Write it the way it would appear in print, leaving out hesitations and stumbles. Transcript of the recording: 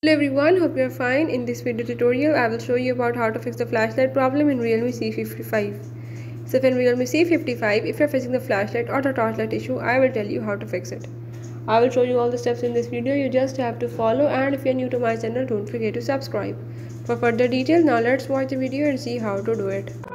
Hello everyone, hope you are fine. In this video tutorial, I will show you about how to fix the flashlight problem in Realme C55. So in Realme C55, if you are facing the flashlight or the torchlight issue, I will tell you how to fix it. I will show you all the steps in this video, you just have to follow, and if you are new to my channel, don't forget to subscribe. For further details, now let's watch the video and see how to do it.